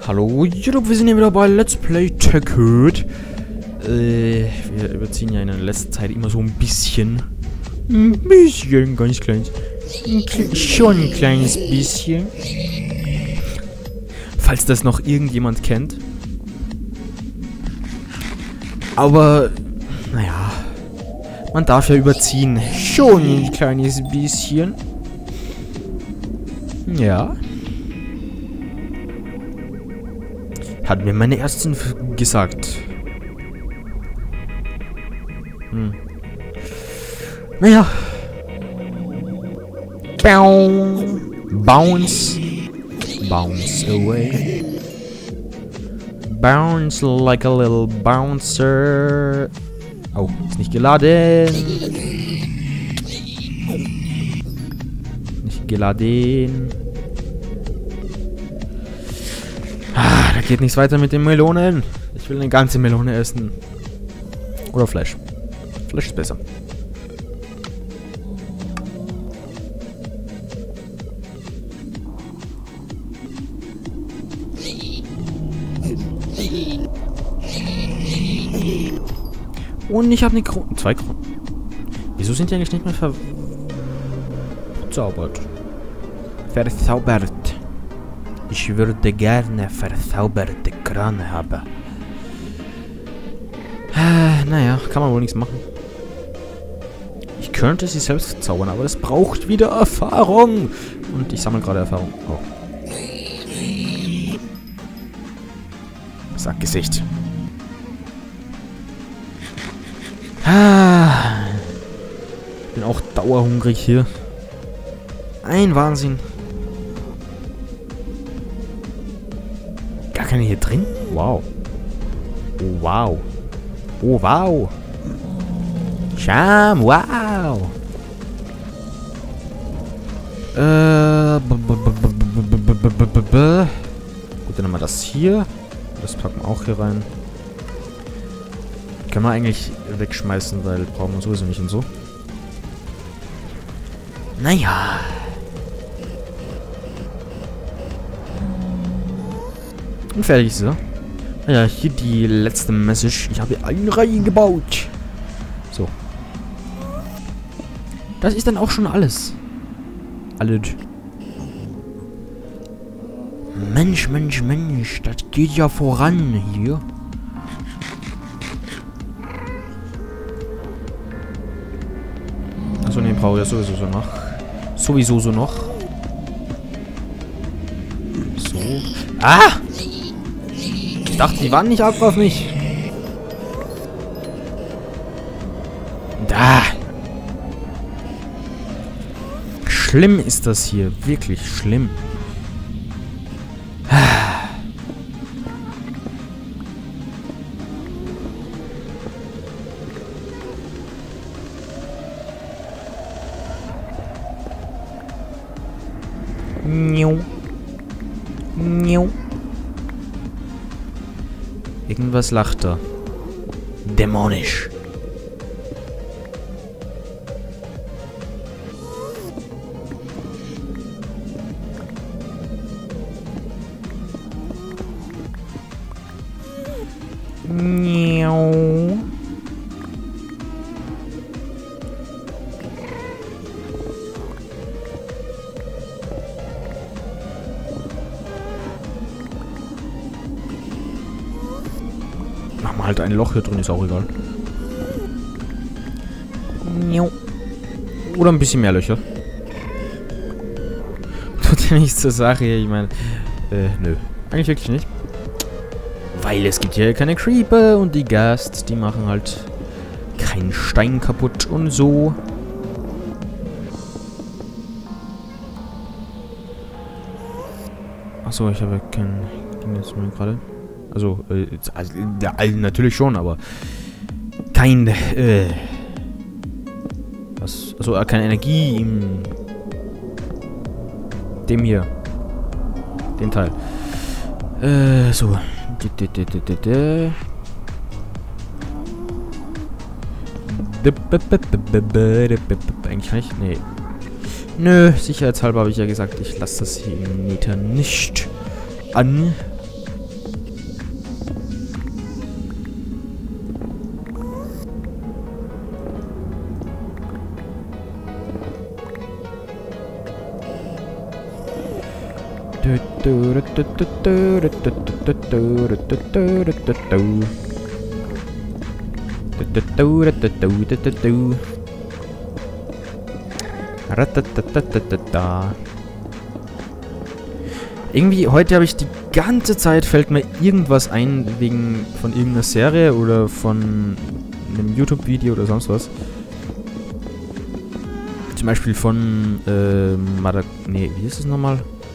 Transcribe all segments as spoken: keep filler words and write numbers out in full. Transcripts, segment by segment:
Hallo YouTube, wir sind hier wieder bei Let's Play TechHerd. Äh, wir überziehen ja in der letzten Zeit immer so ein bisschen. Ein bisschen, ganz kleines. Ein kle schon ein kleines bisschen. Falls das noch irgendjemand kennt. Aber, naja. Man darf ja überziehen. Schon ein kleines bisschen. Ja. Hat mir meine Ärztin gesagt. Hm. Naja. Bounce. Bounce away. Bounce like a little bouncer. Oh, ist nicht geladen. Nicht geladen. Ah, da geht nichts weiter mit den Melonen. Ich will eine ganze Melone essen. Oder Fleisch. Fleisch ist besser. Und ich habe eine Krone. Zwei Kronen. Wieso sind die eigentlich nicht mehr ver... verzaubert? Verzaubert. Ich würde gerne verzauberte Krone haben. Äh, naja, kann man wohl nichts machen. Ich könnte sie selbst verzaubern, aber das braucht wieder Erfahrung. Und ich sammle gerade Erfahrung. Oh. Sackgesicht. Ah. Bin auch dauerhungrig hier. Ein Wahnsinn. Gar keine hier drin? Wow. Oh, wow. Oh, wow. Scham, wow. Äh. Gut, dann haben wir das hier. Das packen wir auch hier rein. Können wir eigentlich wegschmeißen, weil brauchen wir sowieso nicht und so. Naja. Und fertig ist er. Naja, hier die letzte Message. Ich habe einen reingebaut. So. Das ist dann auch schon alles. Alles. Mensch, Mensch, Mensch. Das geht ja voran hier. Achso, ne, brauche ich ja sowieso so noch. Sowieso so noch. So. Ah! Ich dachte, die waren nicht ab auf mich. Da! Schlimm ist das hier. Wirklich schlimm. Niu. Niu. Irgendwas lacht da. Dämonisch. Niu. Machen wir halt ein Loch hier drin, ist auch egal. Oder ein bisschen mehr Löcher. Tut ja nichts zur Sache hier, ich meine. Äh, nö. Eigentlich wirklich nicht. Weil es gibt hier keine Creeper und die Ghasts, die machen halt keinen Stein kaputt und so. Achso, ich habe keinen... Ging jetzt mal gerade... Also, äh, also, ja, natürlich schon, aber kein, äh, was, also äh, keine Energie im, dem hier, den Teil, äh, so, eigentlich kann ich, nee, nö, sicherheitshalber habe ich ja gesagt, ich lasse das hier im Meter nicht an. Irgendwie, heute habe ich die ganze Zeit, fällt mir irgendwas ein, wegen von irgendeiner Serie oder von einem YouTube-Video oder sonst was. Zum Beispiel von, äh, Madag... Nee, wie ist es nochmal?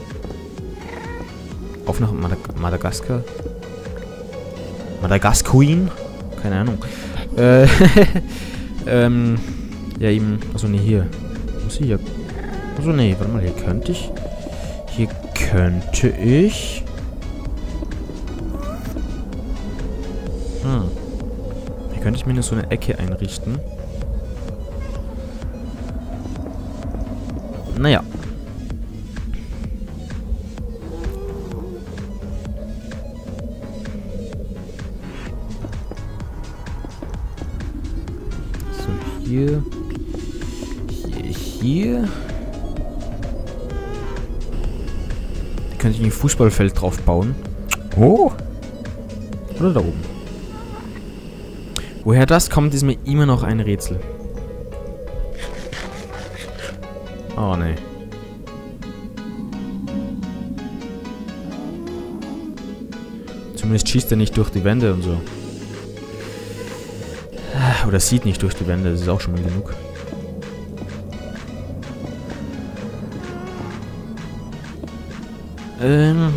Auf nach Madag Madagaskar? Madagasqueen? Keine Ahnung. Äh, ähm, ja eben, also nee, hier. Muss ich hier... Also nee, warte mal, hier könnte ich... Hier könnte ich... Hm. Hier könnte ich mir nur so eine Ecke einrichten. Naja. So, hier. Hier, hier. Könnte ich ein Fußballfeld drauf bauen. Oh! Oder da oben. Woher das kommt, ist mir immer noch ein Rätsel. Oh, nee. Zumindest schießt er nicht durch die Wände und so. Oder sieht nicht durch die Wände, das ist auch schon mal genug. Ähm,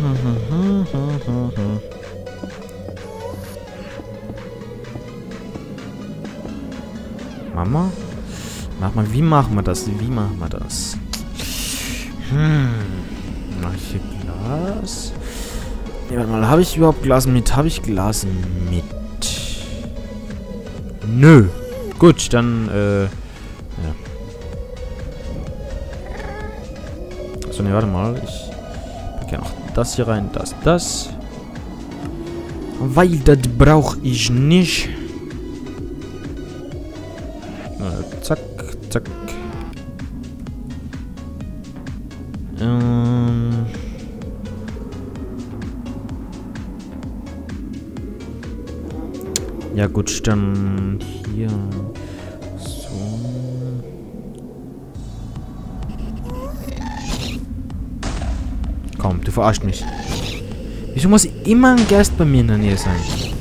Mama? Mach mal, wie machen wir das? Wie machen wir das? Hm. Mach ich hier Glas? Nee, warte mal, habe ich überhaupt Glas mit? Habe ich Glas mit? Nö. Gut, dann, äh, ja. So, ne, warte mal. Ich packe noch das hier rein, das, das. Weil das brauche ich nicht. Äh, zack, zack. Ähm. Ja gut, dann hier. So. Komm, du verarscht mich. Wieso muss immer ein Geist bei mir in der Nähe sein?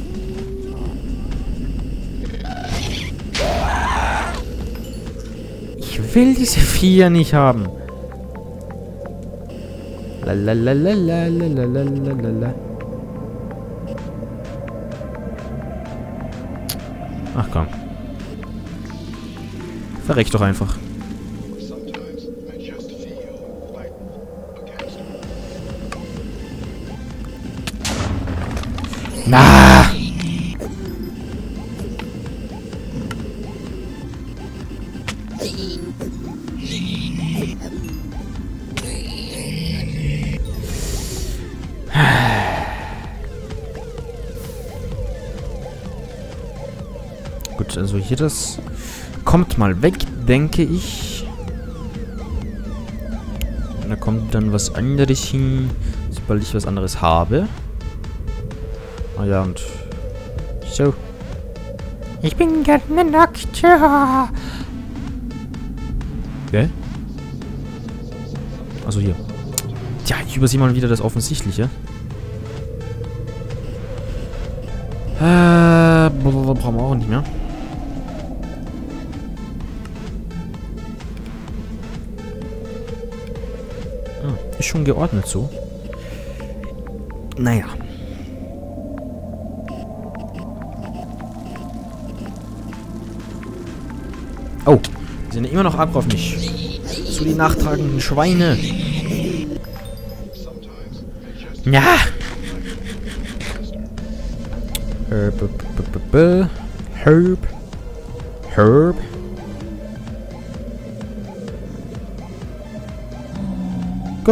Ich will diese Viecher nicht haben. Lalalalalalalalalala. Ach komm. Verreck doch einfach. Na! Gut, also hier das kommt mal weg, denke ich. Da kommt dann was anderes hin, sobald ich was anderes habe. Ah ja, und so. Ich bin gerne nackt. Ja. Gell? Also hier. Tja, ich übersehe mal wieder das Offensichtliche. Äh, brauchen wir auch nicht mehr. Hm, ist schon geordnet so. Naja. Oh, die sind immer noch aggro auf mich. So die nachtragenden Schweine. Ja. Herb. Herb. Herb. Gut.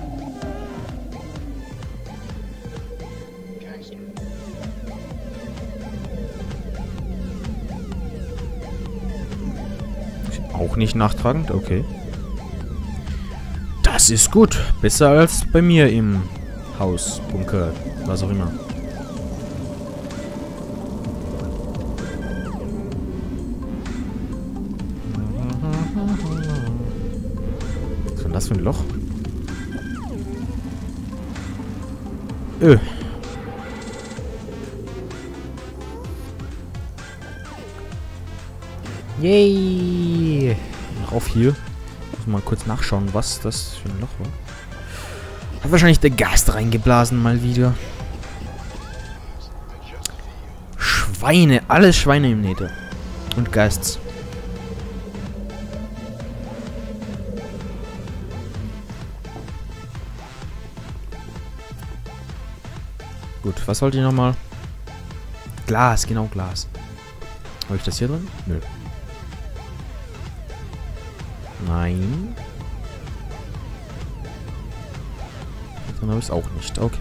Auch nicht nachtragend, okay. Das ist gut. Besser als bei mir im Haus, Bunker, was auch immer. Was ist denn das für ein Loch? Öh. Yay! Auf hier. Muss mal kurz nachschauen, was das für ein Loch war. Hat wahrscheinlich der Geist reingeblasen mal wieder. Schweine, alles Schweine im Nether. Und Geists. Gut, was wollte ich nochmal? Glas, genau Glas. Habe ich das hier drin? Nö. Nein. Dann habe ich es auch nicht. Okay.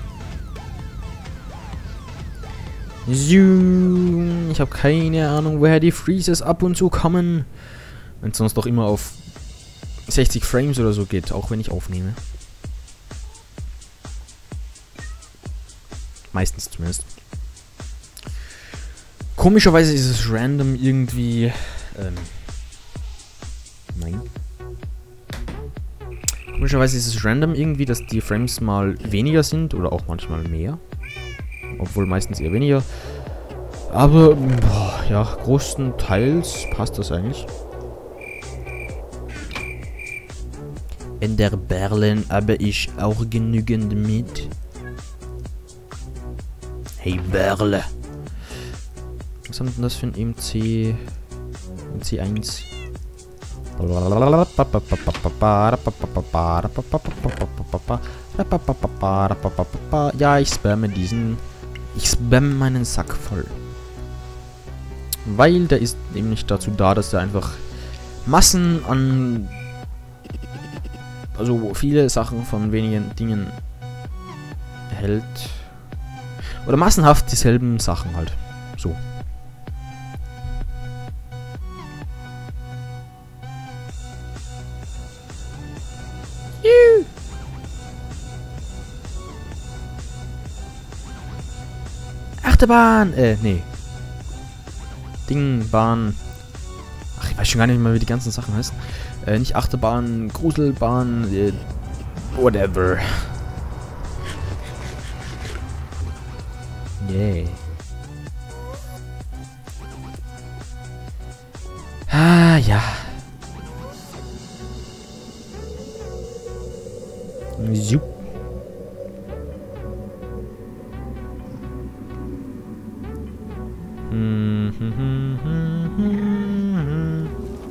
Zoom. Ich habe keine Ahnung, woher die Freezes ab und zu kommen. Wenn es sonst doch immer auf sechzig Frames oder so geht, auch wenn ich aufnehme. Meistens zumindest. Komischerweise ist es random irgendwie. Ähm, nein. Komischerweise ist es random irgendwie, dass die Frames mal weniger sind oder auch manchmal mehr. Obwohl meistens eher weniger. Aber, boah, ja, größtenteils passt das eigentlich. In der Berlin habe ich auch genügend mit. Hey Berle. Was haben denn das für ein M C? M C eins. Ja, ich spamme diesen. Ich spamme meinen Sack voll. Weil der ist nämlich dazu da, dass er einfach Massen an. Also viele Sachen von wenigen Dingen hält. Oder massenhaft dieselben Sachen halt. So. Juhu. Achterbahn! Äh, nee. Dingbahn. Ach, ich weiß schon gar nicht mehr, wie die ganzen Sachen heißen. Äh, nicht Achterbahn, Gruselbahn, äh, whatever. Yay. Ah, ja. Zup. Hm, hm, hm, hm, hm.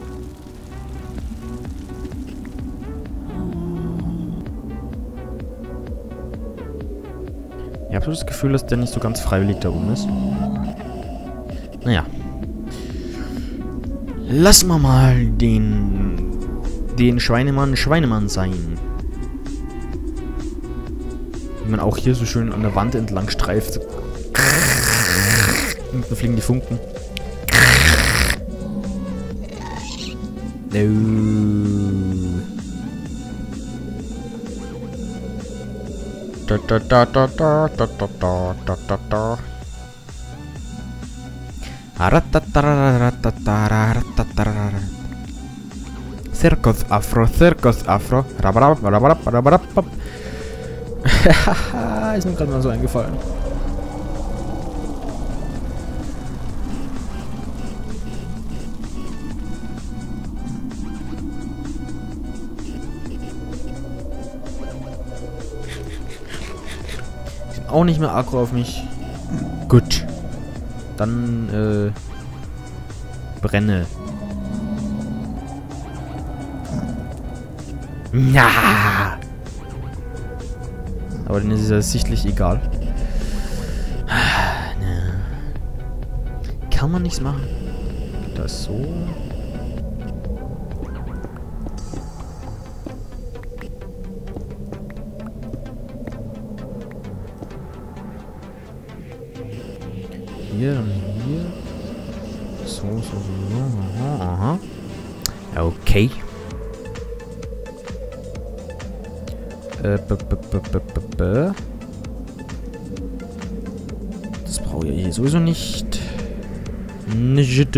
Ich habe so das Gefühl, dass der nicht so ganz freiwillig da oben ist. Naja. Lass mal mal den... den Schweinemann Schweinemann sein. Wie man auch hier so schön an der Wand entlang streift. Und dann fliegen die Funken. No. Da, da, da, da, da, da, da, da, da, da. Circus Afro, Circus Afro. Ist mir gerade mal so eingefallen. Auch nicht mehr aggro auf mich. Gut. Dann, äh... brenne. Ja. Aber denen ist es sichtlich egal. Kann man nichts machen. Das so. Hier und hier. So, so, so. Aha, aha. Okay. Äh, b -b -b -b -b -b. Das brauche ich hier sowieso nicht. Nicht.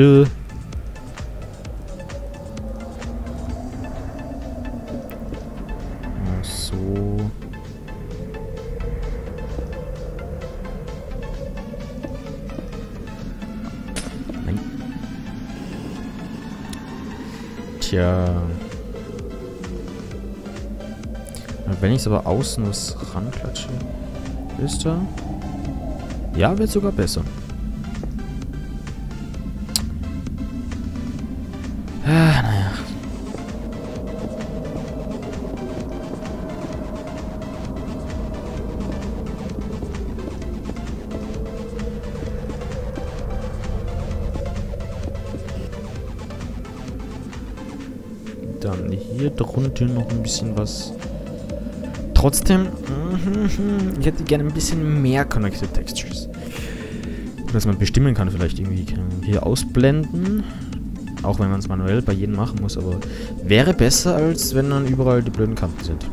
So. Nein. Tja. Wenn ich es aber außen was ranklatsche, ist da? Ja, wird sogar besser. Ah, naja. Dann hier drunter noch ein bisschen was. Trotzdem, ich hätte gerne ein bisschen mehr Connected Textures. Dass man bestimmen kann, vielleicht irgendwie hier ausblenden. Auch wenn man es manuell bei jedem machen muss, aber wäre besser, als wenn dann überall die blöden Kanten sind.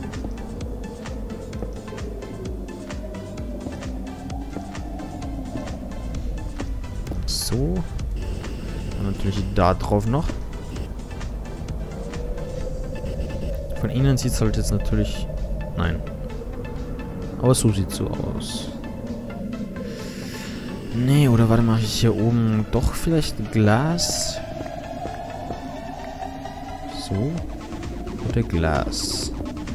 So. Und natürlich da drauf noch. Von innen sieht es halt jetzt natürlich... Nein. Aber so sieht es so aus. Nee, oder warte, mache ich hier oben doch vielleicht Glas? So. Oder Glas.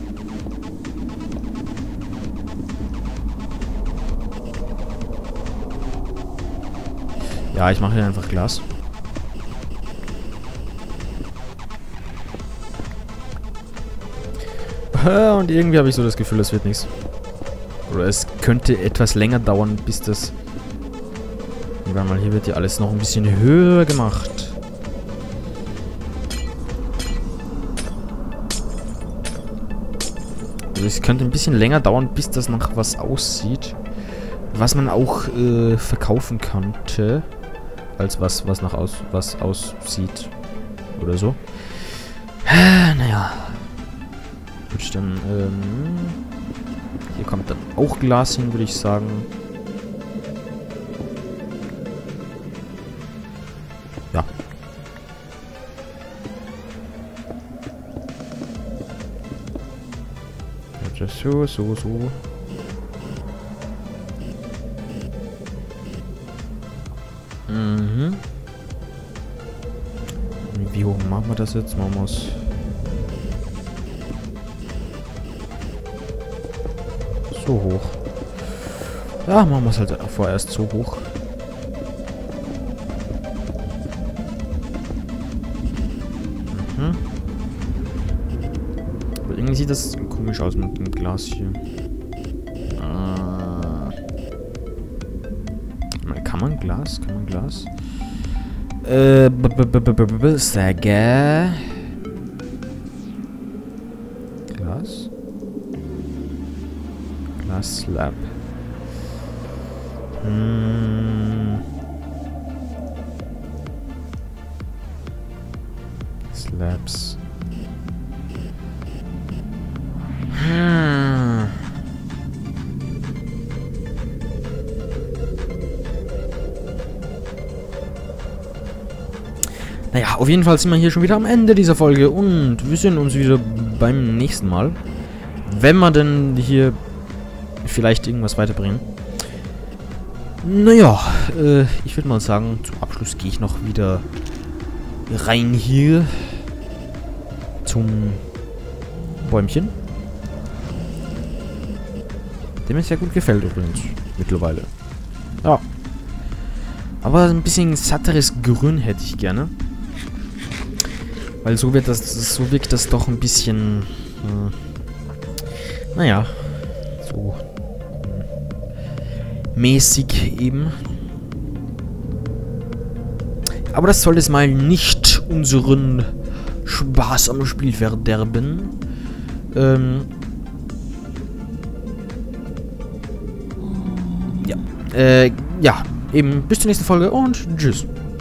Ja, ich mache hier einfach Glas. Und irgendwie habe ich so das Gefühl, es wird nichts. Oder es könnte etwas länger dauern, bis das... Warte mal, hier wird ja alles noch ein bisschen höher gemacht. Also es könnte ein bisschen länger dauern, bis das nach was aussieht. Was man auch äh, verkaufen könnte. Als was, was nach aus, was aussieht. Oder so. Naja. Gut, dann, ähm, hier kommt dann auch Glas hin, würde ich sagen. Ja. So, so, so. Mhm. Wie hoch machen wir das jetzt? Machen wir es. So hoch. Ja, machen wir es halt vorerst so hoch. Mhm. Aber irgendwie sieht das komisch aus mit dem Glas hier. Äh. Kann man Glas? Kann man Glas? Äh, b -b -b -b -b -b Sage. Glas? Glas Slab. Hm. Slabs. Hm. Naja, auf jeden Fall sind wir hier schon wieder am Ende dieser Folge und wir sehen uns wieder beim nächsten Mal. Wenn wir denn hier vielleicht irgendwas weiterbringen. Naja, äh, ich würde mal sagen, zum Abschluss gehe ich noch wieder rein hier zum Bäumchen. Dem es sehr gut gefällt übrigens, mittlerweile. Ja. Aber ein bisschen satteres Grün hätte ich gerne. Weil so wird das, so wirkt das doch ein bisschen, äh, naja, so äh, mäßig eben. Aber das soll jetzt mal nicht unseren Spaß am Spiel verderben. Ähm, ja, äh, ja, eben bis zur nächsten Folge und tschüss.